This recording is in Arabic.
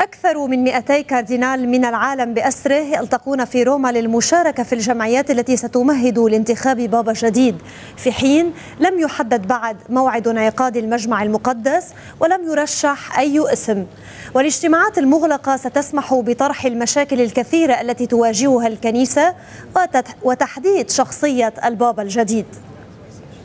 أكثر من 200 كاردينال من العالم بأسره يلتقون في روما للمشاركة في الجمعيات التي ستمهد لانتخاب بابا جديد، في حين لم يحدد بعد موعد انعقاد المجمع المقدس ولم يرشح أي اسم. والاجتماعات المغلقة ستسمح بطرح المشاكل الكثيرة التي تواجهها الكنيسة وتحديد شخصية البابا الجديد.